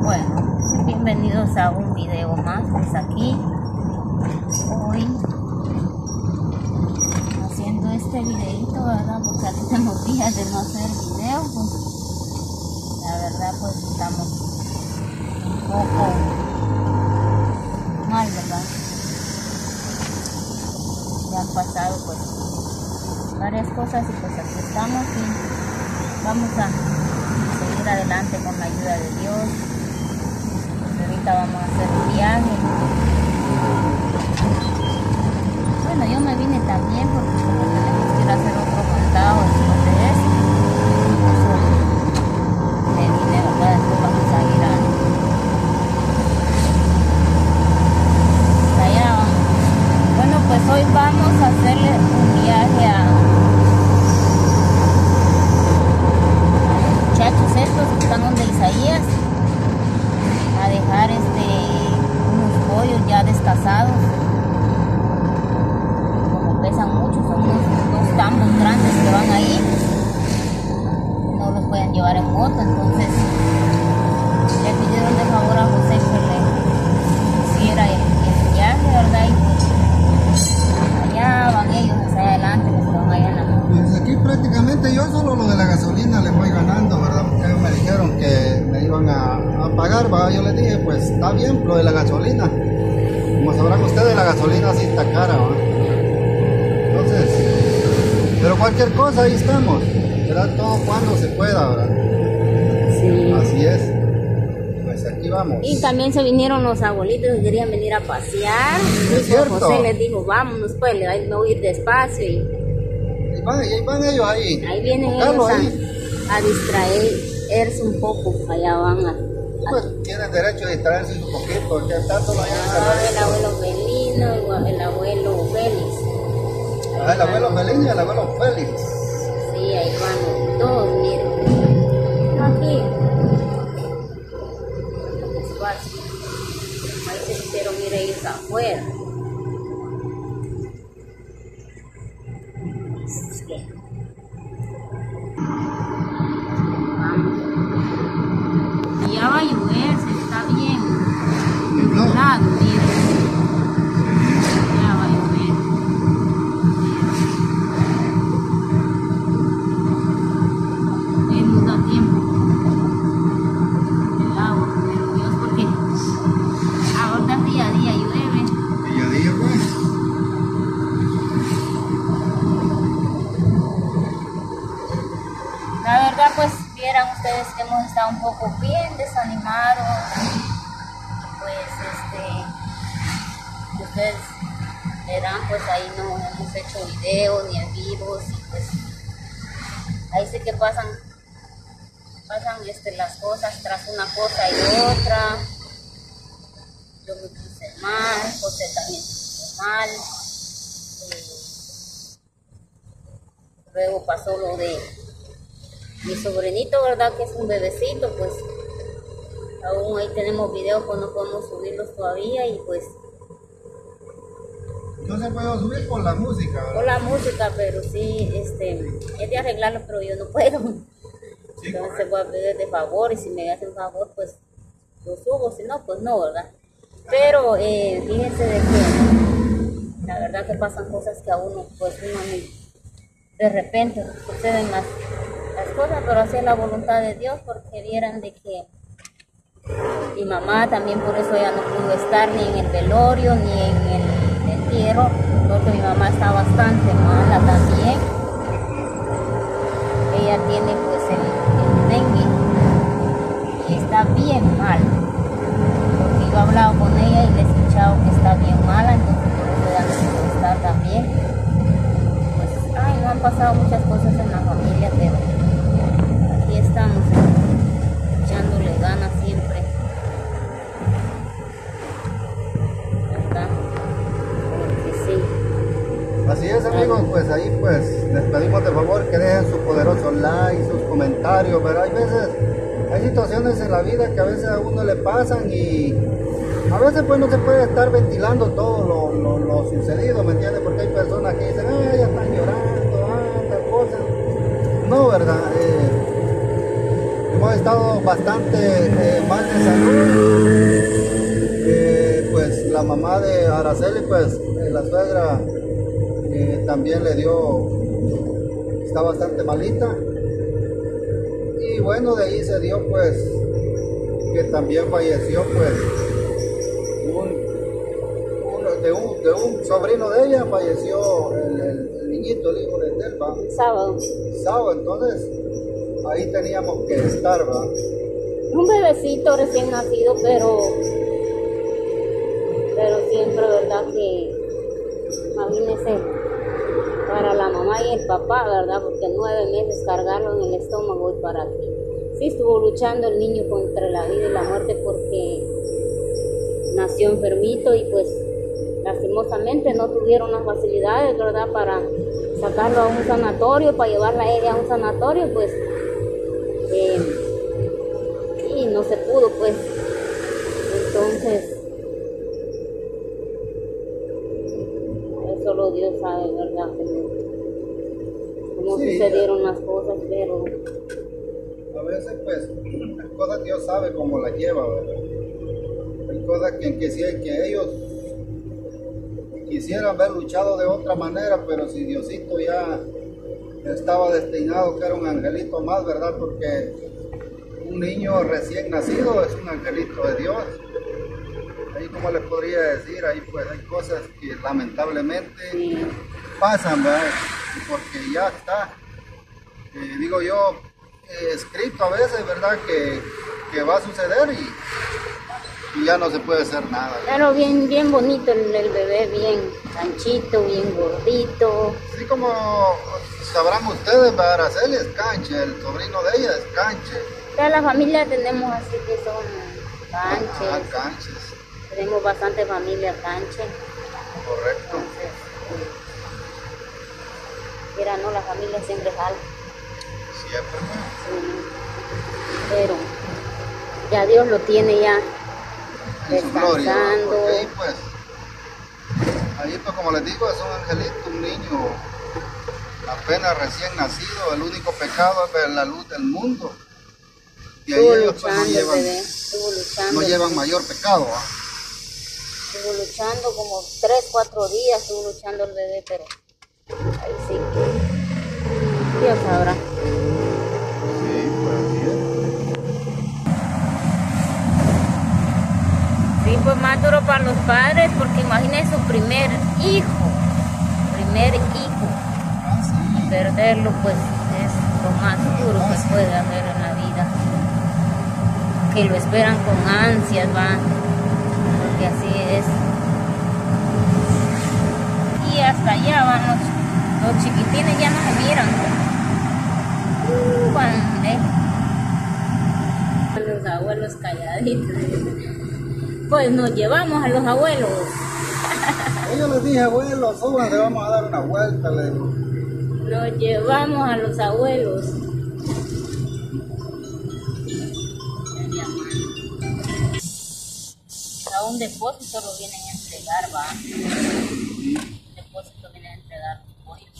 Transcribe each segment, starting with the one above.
Bueno, bienvenidos a un video más, pues aquí hoy haciendo este videito, ¿verdad? Porque aquí tenemos días de no hacer video, pues la verdad pues estamos un poco mal, ¿verdad? Ya han pasado pues varias cosas y pues aquí estamos y vamos a seguir adelante con la ayuda de Dios. Ahorita vamos a hacer un viaje. Bueno, yo me vine también porque como tenemos que ir a hacer otro mandado después de eso. Me vine, ¿verdad? Después vamos a ir allá. Bueno, pues hoy vamos a hacerle un viaje a los muchachos estos que están donde Isaías, a dejar unos pollos ya descasados. Como pesan mucho, son unos tambos grandes que van ahí, no los pueden llevar en moto, entonces le pidieron de favor a José que le hiciera el viaje, ¿verdad? Y pues allá van ellos hacia adelante, que se van allá en la moto. Pues aquí prácticamente yo solo lo de la gasolina le voy ganando, ¿verdad? Porque ellos me dijeron que me iban a pagar, ¿verdad? Yo les dije, pues está bien, lo de la gasolina. Como sabrán ustedes, la gasolina sí está cara, ¿verdad? Entonces, pero cualquier cosa ahí estamos, ¿verdad? Todo cuando se pueda, ¿verdad? Sí. Así es. Pues aquí vamos. Y también se vinieron los abuelitos que querían venir a pasear. Es cierto. José les dijo, vámonos pues, me voy a ir despacio. Y Ahí van ellos ahí. ahí vienen ellos a distraerse un poco, allá van a... Pues tienen derecho a distraerse un poquito, porque tanto lo hayan el abuelo Belino, el abuelo Félix. El abuelo Belino y el abuelo Félix. Sí, ahí van todos, miren. Aquí. Despacio. Ahí se hicieron ir ellos afuera. Es que... Vamos. Y ya va a llover, se está bien. Nublado, miren. Ya va a llover. Nos da tiempo. El agua, pero Dios, porque ahorita día a día llueve. Día a día, pues. La verdad, pues vieran ustedes que hemos estado un poco bien desanimados. Pues ustedes verán, pues ahí no hemos hecho videos ni en vivos y pues ahí sí que pasan las cosas tras una cosa y otra. Yo me puse mal, José también se puso mal. Luego pasó lo de mi sobrinito, ¿verdad? Que es un bebecito, pues aún ahí tenemos videos, pues no podemos subirlos todavía y pues... No se puede subir por la música, ¿verdad? Por la música, pero sí, es de arreglarlo, pero yo no puedo. Sí, entonces voy a pedir de favor y si me hacen favor, pues lo subo, si no, pues no, ¿verdad? Pero fíjense de que la verdad que pasan cosas que a uno, pues uno de repente suceden las cosas, pero así es la voluntad de Dios, porque vieran de que mi mamá también por eso ella no pudo estar ni en el velorio ni en el entierro, porque mi mamá está bastante mala también. Ella tiene pues el dengue y está bien mal, porque yo he hablado con ella y le he escuchado que está bien mala, entonces por eso ella no pudo estar también. Pues ay, no han pasado muchas cosas en la familia, pero aquí estamos echándole ganas siempre, ¿verdad? Porque sí. Así es, amigos, pues ahí pues les pedimos de favor que dejen su poderoso like, sus comentarios, pero hay situaciones en la vida que a veces a uno le pasan y a veces pues no se puede estar ventilando todo lo sucedido, ¿me entiendes? Porque hay personas que dicen, ya están llorando, tal cosa. No, ¿verdad? ha estado bastante mal de salud. Pues la mamá de Araceli, pues la suegra también le dio, está bastante malita. Y bueno, de ahí se dio pues que también falleció pues de un sobrino de ella, falleció el niñito, el hijo de Telva. Sábado. Entonces ahí teníamos que estar, ¿va? Un bebecito recién nacido, pero siempre, ¿verdad? Que imagínese, para la mamá y el papá, ¿verdad? Porque 9 meses cargarlo en el estómago y para aquí. Sí estuvo luchando el niño contra la vida y la muerte porque nació enfermito y pues lastimosamente no tuvieron las facilidades, ¿verdad? Para sacarlo a un sanatorio, para llevarla a ella a un sanatorio, pues y no se pudo, pues. Entonces solo Dios sabe, ¿verdad? Cómo sí, sucedieron las cosas, pero a veces pues las cosas Dios sabe cómo las lleva, ¿verdad? Hay cosas que ellos quisieran haber luchado de otra manera, pero si Diosito ya estaba destinado que era un angelito más, ¿verdad? Porque un niño recién nacido es un angelito de Dios. Ahí, como les podría decir, ahí pues hay cosas que lamentablemente pasan, ¿verdad? Porque ya está, digo yo, escrito a veces, ¿verdad? Que va a suceder y ya no se puede hacer nada, ¿verdad? Pero bien bonito el bebé, bien anchito, bien gordito. Sí, como sabrán ustedes, ¿verdad? Araceli es canche, el sobrino de ella es canche. Toda la familia tenemos así que son canches. Canches. Tenemos bastante familia canche. Correcto. Entonces, mira, no, la familia siempre jala. Siempre, ¿no? Sí. Pero ya Dios lo tiene ya descansando. Porque ahí pues como les digo, es un angelito, un niño apenas recién nacido. El único pecado es la luz del mundo. Y ahí ellos pues no llevan mayor pecado, ¿eh? Estuvo luchando como 3-4 días, estuvo luchando el bebé, pero ahí sí, Dios sabrá. Sí, pues así es. Sí, pues más duro para los padres, porque imagínense su primer hijo. Sí. Perderlo pues es lo más duro que puede haber en la vida. Que lo esperan con ansias, va. Que así es. Y hasta allá van los chiquitines, ya no se miran. Los abuelos calladitos. Pues nos llevamos a los abuelos. Yo les dije, abuelos, súbanse, vamos a dar una vuelta. Nos llevamos a los abueos. A un depósito lo vienen a entregar, va. Un depósito vienen a entregar los pollos.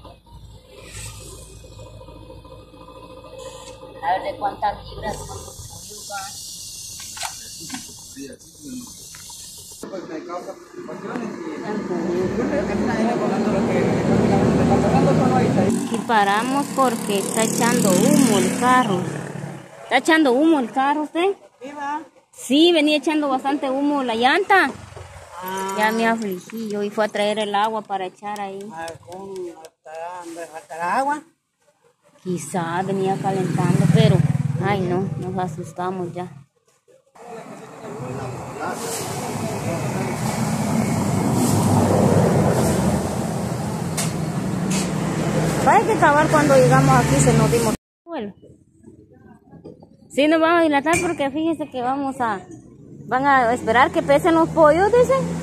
A ver de cuántas libras son los pollos, va. Pues me causa preocupaciones y paramos porque está echando humo el carro. ¿Está echando humo el carro usted? Sí, va. Sí, venía echando bastante humo la llanta. Ya me afligí yo y fue a traer el agua para echar ahí. ¿Hasta agua? Quizá venía calentando, pero ay no, nos asustamos ya. Hay que acabar cuando llegamos aquí, se nos dimos. Bueno, sí, nos vamos a dilatar porque fíjense que van a esperar que pesen los pollos, dicen.